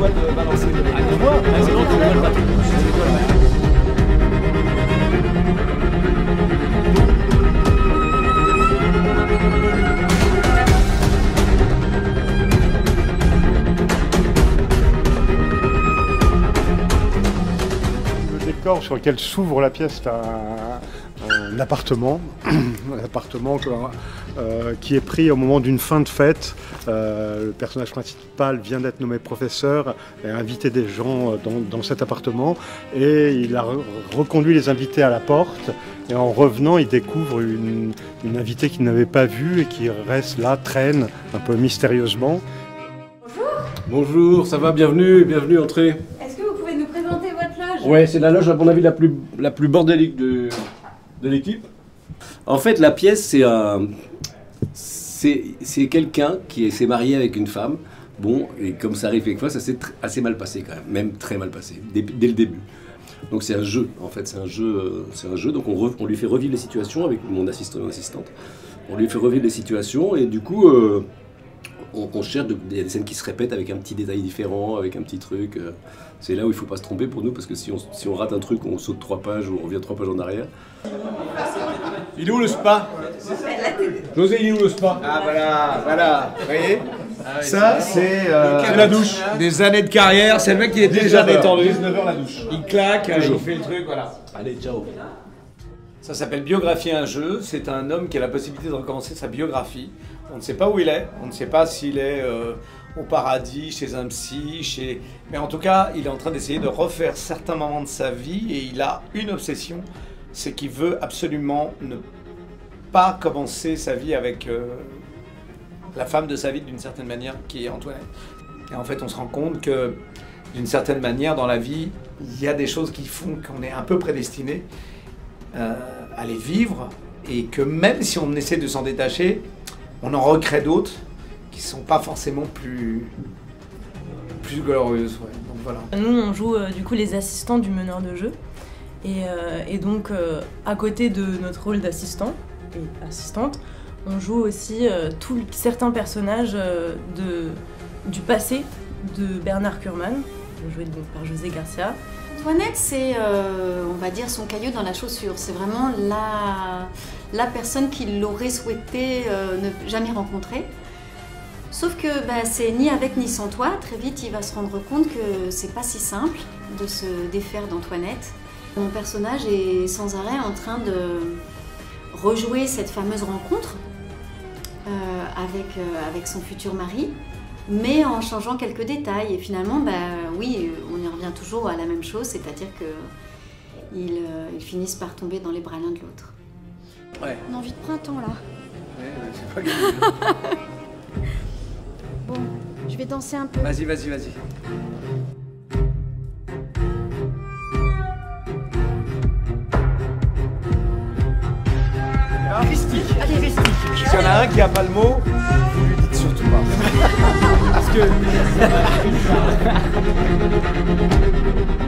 toi de balancer le... Ah, de moi? Ah, c'est bon, tu vois le patron. Le décor sur lequel s'ouvre la pièce, c'est un appartement, qui est pris au moment d'une fin de fête. Le personnage principal vient d'être nommé professeur et a invité des gens dans cet appartement et il a reconduit les invités à la porte et en revenant il découvre une invitée qu'il n'avait pas vue et qui reste là, traîne un peu mystérieusement. Bonjour, ça va, bienvenue, entrez. Est-ce que vous pouvez nous présenter votre loge? Ouais, c'est la loge à mon avis la plus bordélique de l'équipe. En fait, la pièce, c'est quelqu'un qui s'est marié avec une femme. Bon, et comme ça arrive quelquefois, ça s'est assez mal passé quand même très mal passé, dès le début. Donc c'est un jeu, en fait, c'est un jeu. Donc on lui fait revivre les situations avec mon assistant et mon assistante. On lui fait revivre les situations et du coup, on cherche, il y a des scènes qui se répètent avec un petit détail différent, avec un petit truc. C'est là où il ne faut pas se tromper pour nous, parce que si on rate un truc, on saute 3 pages ou on revient 3 pages en arrière. Il est où le spa? José, il est où le spa? Ah voilà, vous voyez, ça c'est la douche. des années de carrière, c'est le mec qui est déjà détendu. 19h la douche. Il claque, il fait le truc, voilà. Allez, ciao. Ça s'appelle Biographie un jeu, c'est un homme qui a la possibilité de recommencer sa biographie. On ne sait pas où il est, on ne sait pas s'il est au paradis, chez un psy, mais en tout cas, il est en train d'essayer de refaire certains moments de sa vie et il a une obsession, c'est qu'il veut absolument ne pas commencer sa vie avec la femme de sa vie d'une certaine manière, qui est Antoinette. Et en fait, on se rend compte que d'une certaine manière, dans la vie, il y a des choses qui font qu'on est un peu prédestiné à les vivre et que même si on essaie de s'en détacher, on en recrée d'autres qui ne sont pas forcément plus glorieuses. Ouais. Donc, voilà. Nous, on joue du coup les assistants du meneur de jeu. Et donc, à côté de notre rôle d'assistant et assistante, on joue aussi certains personnages du passé de Bernard Kurman, joué donc par José Garcia. Antoinette, c'est, on va dire, son caillou dans la chaussure. C'est vraiment la personne qu'il aurait souhaité ne jamais rencontrer. Sauf que c'est ni avec ni sans toi. Très vite, il va se rendre compte que c'est pas si simple de se défaire d'Antoinette. Mon personnage est sans arrêt en train de rejouer cette fameuse rencontre avec son futur mari, mais en changeant quelques détails. Et finalement, oui, on y revient toujours à la même chose, c'est-à-dire qu'ils finissent par tomber dans les bras l'un de l'autre. Ouais. On a envie de printemps, là. Ouais, c'est pas grave. Bon, je vais danser un peu. Vas-y. Allez, ristique. S'il y en a un qui n'a pas le mot, vous lui dites surtout pas. Parce que...